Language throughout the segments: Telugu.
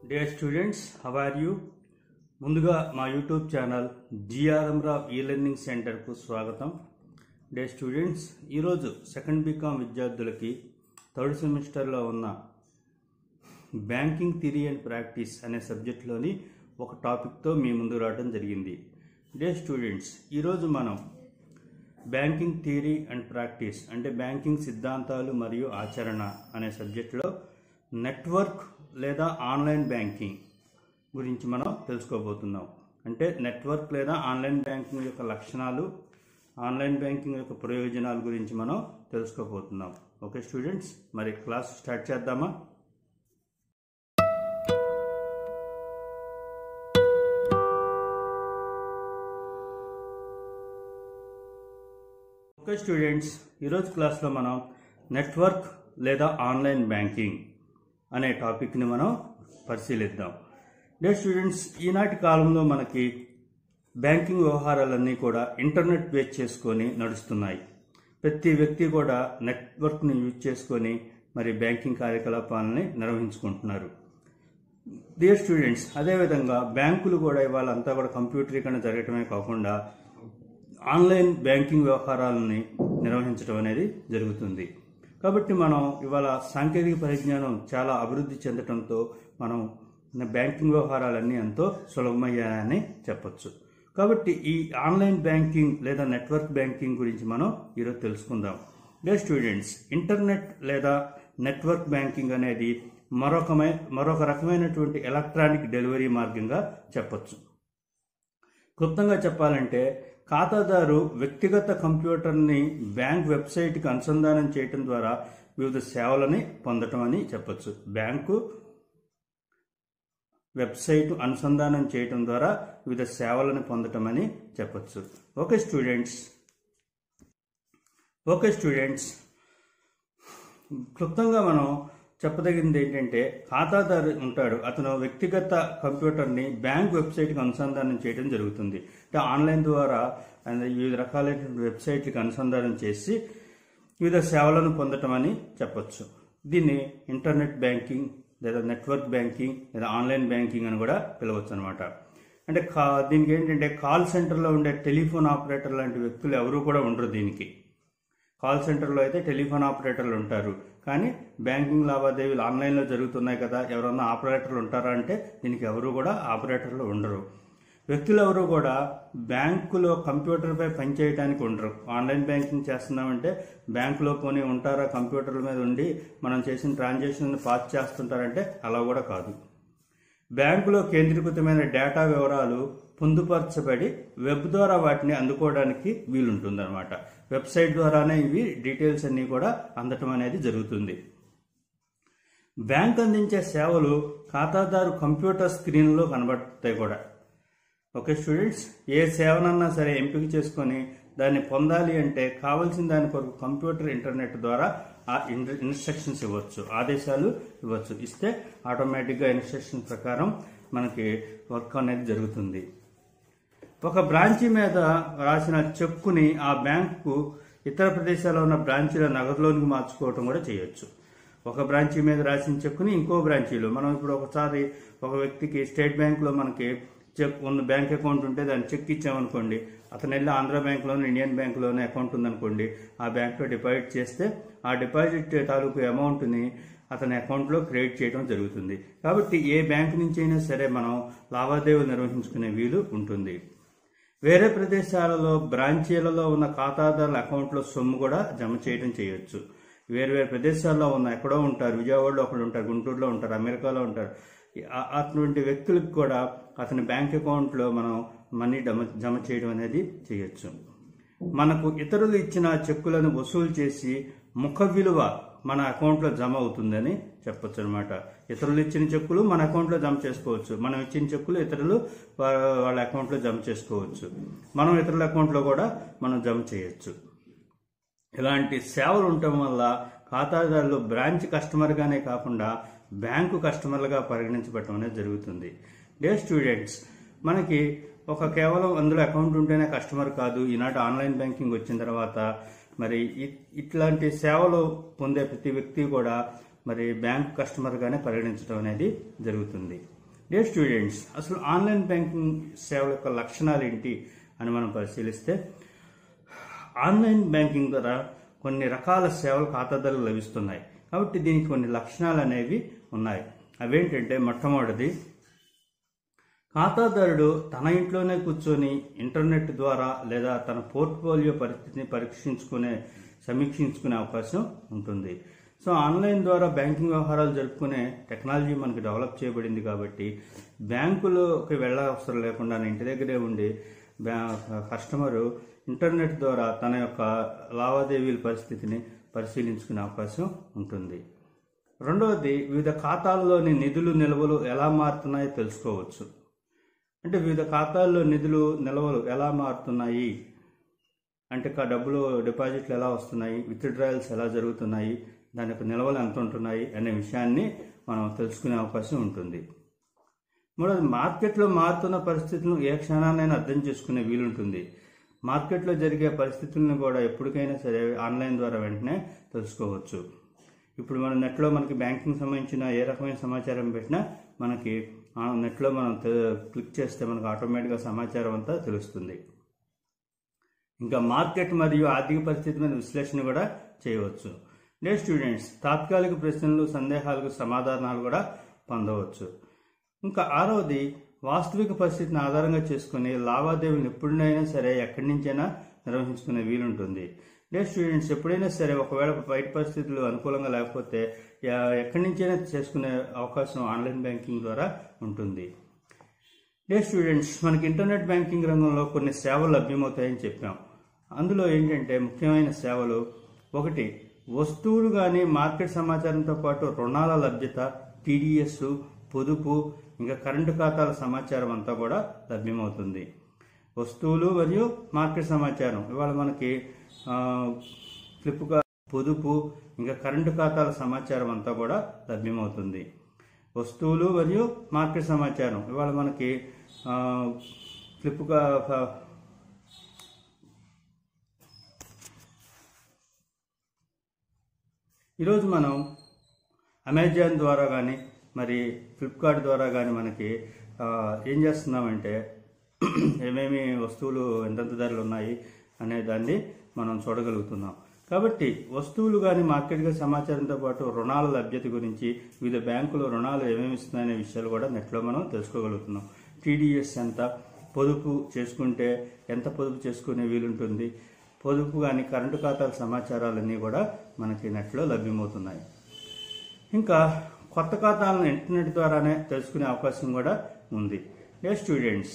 Dear students, how are you? ముందుగా మా యూట్యూబ్ ఛానల్ జిఆర్ఎం రావ్ ఈ లెర్నింగ్ సెంటర్కు స్వాగతం. డియర్ స్టూడెంట్స్, ఈరోజు సెకండ్ బీకామ్ విద్యార్థులకి థర్డ్ సెమిస్టర్లో ఉన్న బ్యాంకింగ్ థియరీ అండ్ ప్రాక్టీస్ అనే సబ్జెక్ట్లోని ఒక టాపిక్తో మీ ముందు రావడం జరిగింది. డియర్ స్టూడెంట్స్, ఈరోజు మనం బ్యాంకింగ్ థియరీ అండ్ ప్రాక్టీస్ అంటే బ్యాంకింగ్ సిద్ధాంతాలు మరియు ఆచరణ అనే సబ్జెక్టులో నెట్వర్క్ లేదా ఆన్లైన్ బ్యాంకింగ్ గురించి మనం తెలుసుకోబోతున్నాం. అంటే నెట్వర్క్ లేదా ఆన్లైన్ బ్యాంకింగ్ యొక్క లక్షణాలు, ఆన్లైన్ బ్యాంకింగ్ యొక్క ప్రయోజనాల గురించి మనం తెలుసుకోబోతున్నాం. ఓకే స్టూడెంట్స్, మరి క్లాస్ స్టార్ట్ చేద్దామా? ఓకే స్టూడెంట్స్, ఈరోజు క్లాస్లో మనం నెట్వర్క్ లేదా ఆన్లైన్ బ్యాంకింగ్ అనే టాపిక్ని మనం పరిశీలిద్దాం. డియర్ స్టూడెంట్స్, ఈనాటి కాలంలో మనకి బ్యాంకింగ్ వ్యవహారాలన్నీ కూడా ఇంటర్నెట్ బేస్ చేసుకొని నడుస్తున్నాయి. ప్రతి వ్యక్తి కూడా నెట్వర్క్ని యూజ్ చేసుకొని మరి బ్యాంకింగ్ కార్యకలాపాలని నిర్వహించుకుంటున్నారు. డియర్ స్టూడెంట్స్, అదేవిధంగా బ్యాంకులు కూడా ఇవాళ అంతా కూడా కంప్యూటరీకరణ జరగటమే కాకుండా ఆన్లైన్ బ్యాంకింగ్ వ్యవహారాలని నిర్వహించడం అనేది జరుగుతుంది. కాబట్టి మనం ఇవాళ సాంకేతిక పరిజ్ఞానం చాలా అభివృద్ధి చెందడంతో మనం బ్యాంకింగ్ వ్యవహారాలన్నీ ఎంతో సులభమయ్యాయని చెప్పొచ్చు. కాబట్టి ఈ ఆన్లైన్ బ్యాంకింగ్ లేదా నెట్వర్క్ బ్యాంకింగ్ గురించి మనం ఈరోజు తెలుసుకుందాం. డియర్ స్టూడెంట్స్, ఇంటర్నెట్ లేదా నెట్వర్క్ బ్యాంకింగ్ అనేది మరొక రకమైనటువంటి ఎలక్ట్రానిక్ డెలివరీ మార్గంగా చెప్పొచ్చు. క్లుప్తంగా చెప్పాలంటే ఖాతాదారు వ్యక్తిగత కంప్యూటర్ని బ్యాంక్ వెబ్సైట్కి అనుసంధానం చేయటం ద్వారా వివిధ సేవలని పొందటం అని చెప్పొచ్చు. బ్యాంకు వెబ్సైట్ అనుసంధానం చేయటం ద్వారా వివిధ సేవలను పొందటం అని చెప్పొచ్చు. ఓకే స్టూడెంట్స్, క్లుప్తంగా మనం చెప్పదగింది ఏంటంటే ఖాతాదారు ఉంటాడు, అతను వ్యక్తిగత కంప్యూటర్ని బ్యాంక్ వెబ్సైట్కి అనుసంధానం చేయడం జరుగుతుంది. అంటే ఆన్లైన్ ద్వారా వివిధ రకాలైనటువంటి వెబ్సైట్లకు అనుసంధానం చేసి వివిధ సేవలను పొందటం అని చెప్పొచ్చు. దీన్ని ఇంటర్నెట్ బ్యాంకింగ్ లేదా నెట్వర్క్ బ్యాంకింగ్ లేదా ఆన్లైన్ బ్యాంకింగ్ అని కూడా పిలవచ్చు అనమాట. అంటే దీనికి ఏంటంటే కాల్ సెంటర్లో ఉండే టెలిఫోన్ ఆపరేటర్ లాంటి వ్యక్తులు ఎవరు కూడా ఉండరు. దీనికి కాల్ సెంటర్లో అయితే టెలిఫోన్ ఆపరేటర్లు ఉంటారు, కానీ బ్యాంకింగ్ లావాదేవీలు ఆన్లైన్లో జరుగుతున్నాయి కదా, ఎవరన్నా ఆపరేటర్లు ఉంటారా అంటే దీనికి ఎవరు కూడా ఆపరేటర్లు ఉండరు. వ్యక్తులు ఎవరు కూడా బ్యాంకులో కంప్యూటర్పై పనిచేయడానికి ఉండరు. ఆన్లైన్ బ్యాంకింగ్ చేస్తున్నామంటే బ్యాంకులో పోనీ ఉంటారా, కంప్యూటర్ల మీద ఉండి మనం చేసిన ట్రాన్సాక్షన్ పాస్ చేస్తుంటారంటే అలా కూడా కాదు. బ్యాంకులో కేంద్రీకృతమైన డేటా వివరాలు పొందుపరచబడి వెబ్ ద్వారా వాటిని అందుకోవడానికి వీలుంటుందన్నమాట. వెబ్సైట్ ద్వారానే ఇవి డీటెయిల్స్ అన్నీ కూడా అందటం అనేది జరుగుతుంది. బ్యాంక్ అందించే సేవలు ఖాతాదారు కంప్యూటర్ స్క్రీన్లో కనబడతాయి కూడా. ఓకే స్టూడెంట్స్, ఏ సేవనన్నా సరే ఎంపిక చేసుకొని దాన్ని పొందాలి అంటే కావాల్సిన దాని కొరకు కంప్యూటర్ ఇంటర్నెట్ ద్వారా ఆ ఇన్స్ట్రక్షన్స్ ఇవ్వచ్చు, ఆదేశాలు ఇవ్వచ్చు. ఇస్తే ఆటోమేటిక్గా ఇన్స్ట్రక్షన్ ప్రకారం మనకి వర్క్ అనేది జరుగుతుంది. ఒక బ్రాంచీ మీద రాసిన చెక్కుని ఆ బ్యాంకు ఇతర ప్రదేశాల్లో ఉన్న బ్రాంచీల నగదులోనికి మార్చుకోవటం కూడా చేయొచ్చు. ఒక బ్రాంచీ మీద రాసిన చెక్కుని ఇంకో బ్రాంచీలో మనం ఇప్పుడు ఒకసారి ఒక వ్యక్తికి స్టేట్ బ్యాంకులో మనకి చెక్ ఉన్న బ్యాంక్ అకౌంట్ ఉంటే దాన్ని చెక్ ఇచ్చామనుకోండి, అతను వెళ్ళి ఆంధ్ర బ్యాంకులోనే ఇండియన్ బ్యాంకులోనే అకౌంట్ ఉందనుకోండి, ఆ బ్యాంక్లో డిపాజిట్ చేస్తే ఆ డిపాజిట్ తాలూకు అమౌంట్ని అతని అకౌంట్లో క్రెడిట్ చేయడం జరుగుతుంది. కాబట్టి ఏ బ్యాంకు నుంచి అయినా సరే మనం లావాదేవీలు నిర్వహించుకునే వీలు ఉంటుంది. వేరే ప్రదేశాలలో బ్రాంచీలలో ఉన్న ఖాతాదారుల అకౌంట్లో సొమ్ము కూడా జమ చేయడం చేయొచ్చు. వేరే ప్రదేశాల్లో ఉన్న ఎక్కడో ఉంటారు, విజయవాడలో ఒకడు ఉంటారు, గుంటూరులో ఉంటారు, అమెరికాలో ఉంటారు. అటువంటి వ్యక్తులకు కూడా అతని బ్యాంక్ అకౌంట్లో మనం మనీ జమ చేయడం అనేది చేయొచ్చు. మనకు ఇతరులు ఇచ్చిన చెక్కులను వసూలు చేసి ముఖ విలువ మన అకౌంట్లో జమ అవుతుందని చెప్పొచ్చు అనమాట. ఇతరులు ఇచ్చిన చెక్కులు మన అకౌంట్లో జమ చేసుకోవచ్చు, మనం ఇచ్చిన చెక్కులు ఇతరులు వాళ్ళ అకౌంట్లో జమ చేసుకోవచ్చు, మనం ఇతరుల అకౌంట్లో కూడా మనం జమ చేయొచ్చు. ఇలాంటి సేవలు ఉండటం వల్ల ఖాతాదారులు బ్రాంచ్ కస్టమర్గానే కాకుండా బ్యాంకు కస్టమర్లుగా పరిగణించబడటం అనేది జరుగుతుంది. డియర్ స్టూడెంట్స్, మనకి కేవలం అందులో అకౌంట్ ఉంటేనే కస్టమర్ కాదు. ఈనాటి ఆన్లైన్ బ్యాంకింగ్ వచ్చిన తర్వాత మరి ఇట్లాంటి సేవలు పొందే ప్రతి వ్యక్తి కూడా మరి బ్యాంక్ కస్టమర్గానే పరిగణించడం అనేది జరుగుతుంది. డియర్ స్టూడెంట్స్, అసలు ఆన్లైన్ బ్యాంకింగ్ సేవల యొక్క లక్షణాలు ఏంటి అని మనం పరిశీలిస్తే, ఆన్లైన్ బ్యాంకింగ్ ద్వారా కొన్ని రకాల సేవలు ఖాతాదారులకు లభిస్తున్నాయి. కాబట్టి దీనికి కొన్ని లక్షణాలు అనేవి ఉన్నాయి. అవేంటంటే, మొట్టమొదటిది, ఖాతాదారుడు తన ఇంట్లోనే కూర్చొని ఇంటర్నెట్ ద్వారా లేదా తన పోర్ట్ఫోలియో పరిస్థితిని సమీక్షించుకునే అవకాశం ఉంటుంది. సో ఆన్లైన్ ద్వారా బ్యాంకింగ్ వ్యవహారాలు జరుపుకునే టెక్నాలజీ మనకి డెవలప్ చేయబడింది. కాబట్టి బ్యాంకులోకి వెళ్ళవసరం లేకుండా ఇంటి దగ్గరే ఉండి కస్టమరు ఇంటర్నెట్ ద్వారా తన యొక్క లావాదేవీల పరిస్థితిని పరిశీలించుకునే అవకాశం ఉంటుంది. రెండవది, వివిధ ఖాతాల్లోని నిధులు నిల్వలు ఎలా మారుతున్నాయో తెలుసుకోవచ్చు. అంటే వివిధ ఖాతాల్లో నిధులు నిల్వలు ఎలా మారుతున్నాయి అంటే, డబ్బులు డిపాజిట్లు ఎలా వస్తున్నాయి, విత్డ్రాయల్స్ ఎలా జరుగుతున్నాయి, దాని యొక్క నిల్వలు ఎంత ఉంటున్నాయి అనే విషయాన్ని మనం తెలుసుకునే అవకాశం ఉంటుంది. మూడవది, మార్కెట్లో మారుతున్న పరిస్థితులను ఏ క్షణాన్నైనా అర్థం చేసుకునే వీలుంటుంది. మార్కెట్లో జరిగే పరిస్థితులను కూడా ఎప్పటికైనా సరే ఆన్లైన్ ద్వారా వెంటనే తెలుసుకోవచ్చు. ఇప్పుడు మనం నెట్లో మనకి బ్యాంకింగ్ సంబంధించిన ఏ రకమైన సమాచారం పెట్టినా మనకి నెట్లో మనం క్లిక్ చేస్తే మనకు ఆటోమేటిక్గా సమాచారం అంతా తెలుస్తుంది. ఇంకా మార్కెట్ మరియు ఆర్థిక పరిస్థితి మీద విశ్లేషణ కూడా చేయవచ్చు. డియర్ స్టూడెంట్స్, తాత్కాలిక ప్రశ్నలు, సందేహాలకు సమాధానాలు కూడా పొందవచ్చు. ఇంకా ఆరవది, వాస్తవిక పరిస్థితిని ఆధారంగా చేసుకుని లావాదేవీలు ఎప్పుడైనా సరే ఎక్కడి నుంచైనా నిర్వహించుకునే వీలుంటుంది. డియర్ స్టూడెంట్స్, ఎప్పుడైనా సరే ఒకవేళ బయట పరిస్థితులు అనుకూలంగా లేకపోతే ఎక్కడి నుంచైనా చేసుకునే అవకాశం ఆన్లైన్ బ్యాంకింగ్ ద్వారా ఉంటుంది. డియర్ స్టూడెంట్స్, మనకి ఇంటర్నెట్ బ్యాంకింగ్ రంగంలో కొన్ని సేవలు లభ్యమవుతాయని చెప్పాం. అందులో ఏంటంటే ముఖ్యమైన సేవలు, ఒకటి, వస్తువులు కానీ మార్కెట్ సమాచారంతో పాటు రుణాల లభ్యత, టీడీఎస్, పొదుపు, ఇంకా కరెంటు ఖాతాల సమాచారం అంతా కూడా లభ్యమవుతుంది. వస్తువులు మరియు మార్కెట్ సమాచారం ఇవాళ మనకి ఫ్లిప్కార్ట్, పొదుపు, ఇంకా కరెంటు ఖాతాల సమాచారం అంతా కూడా లభ్యమవుతుంది. వస్తువులు మరియు మార్కెట్ సమాచారం ఇవాళ మనకి ఫ్లిప్కార్ట్, ఈరోజు మనం అమెజాన్ ద్వారా కానీ మరి ఫ్లిప్కార్ట్ ద్వారా కానీ మనకి ఏం చేస్తున్నామంటే ఏమేమి వస్తువులు ఎంతెంత ధరలు ఉన్నాయి అనే దాన్ని మనం చూడగలుగుతున్నాం. కాబట్టి వస్తువులు కానీ మార్కెట్గా సమాచారంతో పాటు రుణాల లభ్యత గురించి, వివిధ బ్యాంకులు రుణాలు ఏమేమి ఇస్తున్నాయనే విషయాలు కూడా నెట్లో మనం తెలుసుకోగలుగుతున్నాం. టీడీఎస్ ఎంత, పొదుపు చేసుకుంటే ఎంత పొదుపు చేసుకునే వీలుంటుంది, పొదుపు కానీ కరెంటు ఖాతాల సమాచారాలన్నీ కూడా మనకి నెట్లో లభ్యమవుతున్నాయి. ఇంకా కొత్త ఖాతాలను ఇంటర్నెట్ ద్వారానే తెలుసుకునే అవకాశం కూడా ఉంది. డియర్ స్టూడెంట్స్,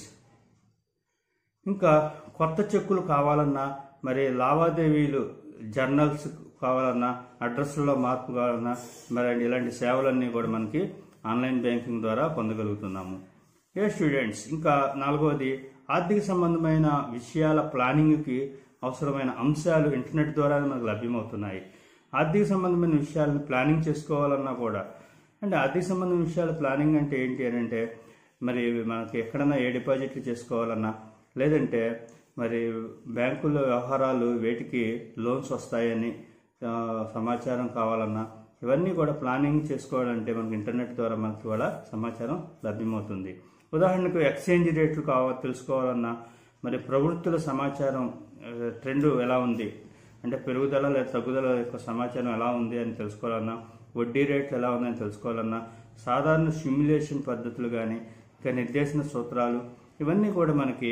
ఇంకా కొత్త చెక్కులు కావాలన్నా, మరి లావాదేవీలు జర్నల్స్ కావాలన్నా, అడ్రస్లలో మార్పు కావాలన్నా, మరి ఇలాంటి సేవలన్నీ కూడా మనకి ఆన్లైన్ బ్యాంకింగ్ ద్వారా పొందగలుగుతున్నాము. డియర్ స్టూడెంట్స్, ఇంకా నాలుగవది, ఆర్థిక సంబంధమైన విషయాల ప్లానింగ్కి అవసరమైన అంశాలు ఇంటర్నెట్ ద్వారానే మనకు లభ్యమవుతున్నాయి. ఆర్థిక సంబంధమైన విషయాలను ప్లానింగ్ చేసుకోవాలన్నా కూడా, అంటే ఆర్థిక సంబంధమైన విషయాల ప్లానింగ్ అంటే ఏంటి అని అంటే, మరి మనకి ఎక్కడన్నా ఏ డిపాజిట్లు చేసుకోవాలన్నా, లేదంటే మరి బ్యాంకుల వ్యవహారాలు వేటికి లోన్స్ వస్తాయని సమాచారం కావాలన్నా, ఇవన్నీ కూడా ప్లానింగ్ చేసుకోవాలంటే మనకి ఇంటర్నెట్ ద్వారా మనకి కూడా సమాచారం లభ్యమవుతుంది. ఉదాహరణకు ఎక్స్చేంజ్ రేట్లు తెలుసుకోవాలన్నా, మరి ప్రవృత్తుల సమాచారం ట్రెండ్ ఎలా ఉంది అంటే పెరుగుదల లేదా తగ్గుదల యొక్క సమాచారం ఎలా ఉంది అని తెలుసుకోవాలన్నా, వడ్డీ రేట్లు ఎలా ఉందని తెలుసుకోవాలన్నా, సాధారణ సిమ్యులేషన్ పద్ధతులు కానీ ఇంకా నిర్దేశన సూత్రాలు ఇవన్నీ కూడా మనకి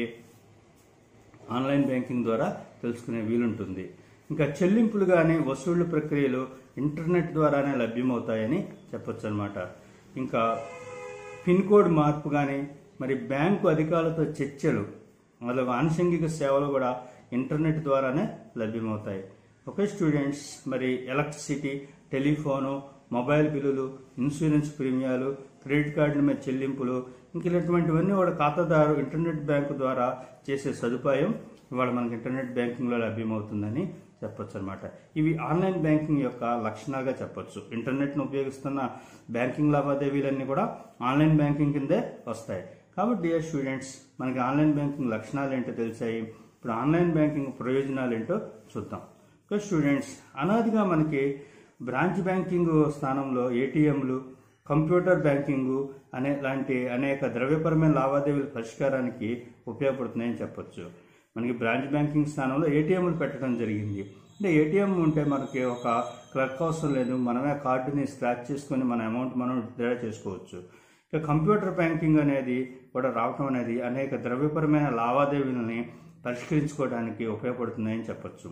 ఆన్లైన్ బ్యాంకింగ్ ద్వారా తెలుసుకునే వీలుంటుంది. ఇంకా చెల్లింపులు కానీ వసూళ్ల ప్రక్రియలు ఇంటర్నెట్ ద్వారానే లభ్యమవుతాయని చెప్పొచ్చు అనమాట. ఇంకా పిన్ కోడ్ మార్పు కానీ, మరి బ్యాంకు అధికారులతో చర్చలు మొదలగు ఆనుషంగిక సేవలు కూడా ఇంటర్నెట్ ద్వారానే లభ్యమవుతాయి. ఓకే స్టూడెంట్స్, మరి ఎలక్ట్రిసిటీ, టెలిఫోను, మొబైల్ బిల్లులు, ఇన్సూరెన్స్ ప్రీమియాలు, క్రెడిట్ కార్డుల మీద చెల్లింపులు, ఇంక ఇలాంటివన్నీ కూడా ఖాతాదారు ఇంటర్నెట్ బ్యాంకు ద్వారా చేసే సదుపాయం ఇవాళ మనకి ఇంటర్నెట్ బ్యాంకింగ్లో లభ్యమవుతుందని చెప్పొచ్చు అనమాట. ఇవి ఆన్లైన్ బ్యాంకింగ్ యొక్క లక్షణాలుగా చెప్పొచ్చు. ఇంటర్నెట్ను ఉపయోగిస్తున్న బ్యాంకింగ్ లావాదేవీలన్నీ కూడా ఆన్లైన్ బ్యాంకింగ్ కిందే వస్తాయి. కాబట్టి డియర్ స్టూడెంట్స్, మనకి ఆన్లైన్ బ్యాంకింగ్ లక్షణాలు ఏంటో తెలిసాయి. ఇప్పుడు ఆన్లైన్ బ్యాంకింగ్ ప్రయోజనాలు ఏంటో చూద్దాం. ఓకే స్టూడెంట్స్, అనాదిగా మనకి బ్రాంచ్ బ్యాంకింగ్ స్థానంలో ఏటీఎంలు, కంప్యూటర్ బ్యాంకింగ్ లాంటి అనేక ద్రవ్యపరమైన లావాదేవీల పరిష్కారానికి ఉపయోగపడుతున్నాయని చెప్పొచ్చు. మనకి బ్రాంచ్ బ్యాంకింగ్ స్థానంలో ఏటీఎంలు పెట్టడం జరిగింది. అంటే ఏటీఎం ఉంటే మనకి ఒక క్లర్క్ అవసరం లేదు, మనమే కార్డుని స్క్రాచ్ చేసుకొని మన అమౌంట్ మనం విత్డ్రా చేసుకోవచ్చు. ఇక కంప్యూటర్ బ్యాంకింగ్ అనేది కూడా రావటం అనేది అనేక ద్రవ్యపరమైన లావాదేవీలని పరిష్కరించుకోవడానికి ఉపయోగపడుతున్నాయని చెప్పొచ్చు.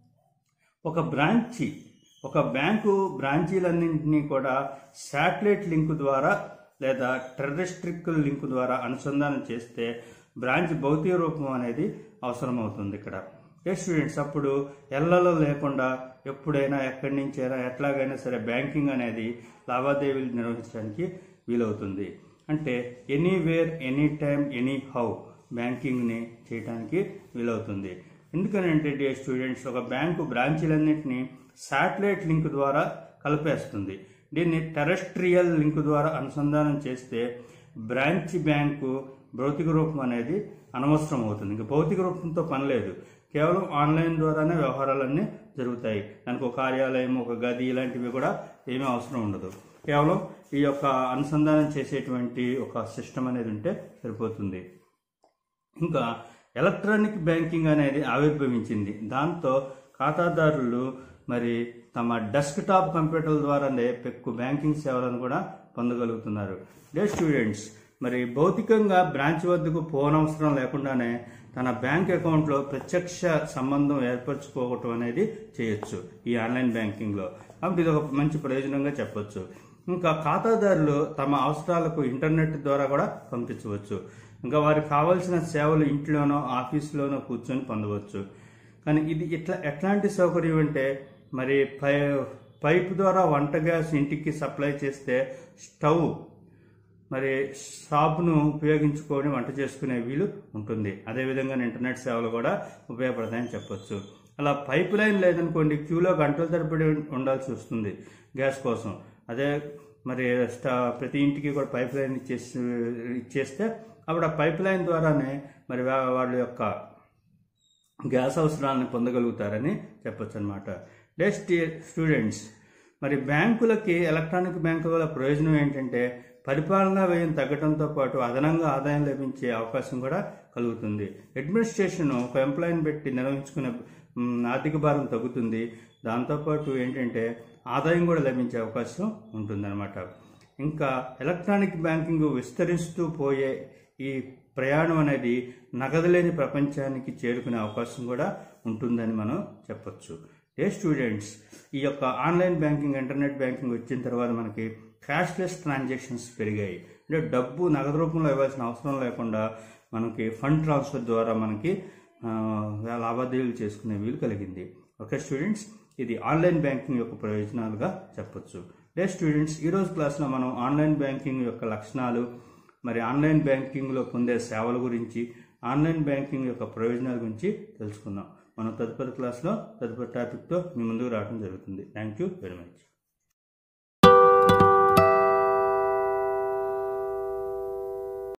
ఒక బ్యాంకు బ్రాంచీలన్నింటినీ కూడా శాటిలైట్ లింక్ ద్వారా లేదా టెర్రెస్ట్రికల్ లింక్ ద్వారా అనుసంధానం చేస్తే బ్రాంచ్ భౌతిక రూపం అనేది అవసరమవుతుంది. ఇక్కడ స్టూడెంట్స్ అప్పుడు ఎల్లలో లేకుండా ఎప్పుడైనా ఎక్కడి నుంచైనా ఎట్లాగైనా సరే బ్యాంకింగ్ అనేది లావాదేవీలు నిర్వహించడానికి వీలవుతుంది. అంటే anywhere anytime anyhow బ్యాంకింగ్ని చేయడానికి వీలవుతుంది. ఎందుకనంటే డియర్ స్టూడెంట్స్ ఒక బ్యాంకు బ్రాంచీలన్నింటినీ శాటిలైట్ లింక్ ద్వారా కలిపేస్తుంది. దీన్ని టెరెస్ట్రియల్ లింక్ ద్వారా అనుసంధానం చేస్తే బ్యాంకు భౌతిక రూపం అనేది అనవసరం అవుతుంది. ఇంకా భౌతిక రూపంతో పని లేదు, కేవలం ఆన్లైన్ ద్వారానే వ్యవహారాలన్నీ జరుగుతాయి. దానికి ఒక కార్యాలయం, ఒక గది ఇలాంటివి కూడా ఏమీ అవసరం ఉండదు. కేవలం ఈ యొక్క అనుసంధానం చేసేటువంటి ఒక సిస్టమ్ అనేది ఉంటే సరిపోతుంది. ఇంకా ఎలక్ట్రానిక్ బ్యాంకింగ్ అనేది ఆవిర్భవించింది. దాంతో ఖాతాదారులు మరి తమ డెస్క్టాప్ కంప్యూటర్ల ద్వారానే పెక్కు బ్యాంకింగ్ సేవలను కూడా పొందగలుగుతున్నారు. డియర్ స్టూడెంట్స్ మరి భౌతికంగా బ్రాంచ్ వద్దకు పోనవసరం లేకుండానే తన బ్యాంక్ అకౌంట్లో ప్రత్యక్ష సంబంధం ఏర్పరచుకోవటం అనేది చేయొచ్చు ఈ ఆన్లైన్ బ్యాంకింగ్లో. కాబట్టి ఇది ఒక మంచి ప్రయోజనంగా చెప్పొచ్చు. ఇంకా ఖాతాదారులు తమ అవసరాలకు ఇంటర్నెట్ ద్వారా కూడా పంపించవచ్చు. ఇంకా వారికి కావాల్సిన సేవలు ఇంట్లోనో ఆఫీసులోనో కూర్చొని పొందవచ్చు. కానీ ఇది ఎట్లాంటి సౌకర్యం అంటే మరి పైపు ద్వారా వంట గ్యాస్ ఇంటికి సప్లై చేస్తే స్టవ్ మరి షాప్ను ఉపయోగించుకొని వంట చేసుకునే వీలు ఉంటుంది. అదేవిధంగా ఇంటర్నెట్ సేవలు కూడా ఉపయోగపడతాయని చెప్పొచ్చు. అలా పైప్ లైన్ లేదనుకోండి, క్యూలో గంటల తరబడి ఉండాల్సి వస్తుంది గ్యాస్ కోసం. అదే మరి ప్రతి ఇంటికి కూడా పైప్ లైన్ ఇచ్చేస్తే అప్పుడు ఆ పైప్ లైన్ ద్వారానే మరి వాళ్ళ యొక్క గ్యాస్ అవసరాలను పొందగలుగుతారని చెప్పొచ్చు అనమాట. నెక్స్ట్ స్టూడెంట్స్ మరి బ్యాంకులకి ఎలక్ట్రానిక్ బ్యాంకుల ప్రయోజనం ఏంటంటే పరిపాలనా వ్యయం తగ్గడంతో పాటు అదనంగా ఆదాయం లభించే అవకాశం కూడా కలుగుతుంది. అడ్మినిస్ట్రేషన్ ఒక ఎంప్లాయీని పెట్టి నిర్వహించుకునే ఆర్థిక భారం తగ్గుతుంది. దాంతోపాటు ఏంటంటే ఆదాయం కూడా లభించే అవకాశం ఉంటుందన్నమాట. ఇంకా ఎలక్ట్రానిక్ బ్యాంకింగ్ విస్తరిస్తూ పోయే ఈ ప్రయాణం అనేది నగదు లేని ప్రపంచానికి చేరుకునే అవకాశం కూడా ఉంటుందని మనం చెప్పొచ్చు. స్టూడెంట్స్ ఈ యొక్క ఆన్లైన్ బ్యాంకింగ్, ఇంటర్నెట్ బ్యాంకింగ్ వచ్చిన తర్వాత మనకి క్యాష్లెస్ ట్రాన్సాక్షన్స్ పెరిగాయి. అంటే డబ్బు నగదు రూపంలో ఇవ్వాల్సిన అవసరం లేకుండా మనకి ఫండ్ ట్రాన్స్ఫర్ ద్వారా మనకి లావాదేవీలు చేసుకునే వీలు కలిగింది. ఓకే స్టూడెంట్స్, ఇది ఆన్లైన్ బ్యాంకింగ్ యొక్క ప్రయోజనాలుగా చెప్పొచ్చు. స్టూడెంట్స్ ఈరోజు క్లాస్లో మనం ఆన్లైన్ బ్యాంకింగ్ యొక్క లక్షణాలు, మరి ఆన్లైన్ బ్యాంకింగ్లో పొందే సేవల గురించి, ఆన్లైన్ బ్యాంకింగ్ యొక్క ప్రయోజనాల గురించి తెలుసుకుందాం. మనం తదుపరి క్లాస్లో తదుపరి టాపిక్తో మీ ముందుకు రావడం జరుగుతుంది. Thank you very much.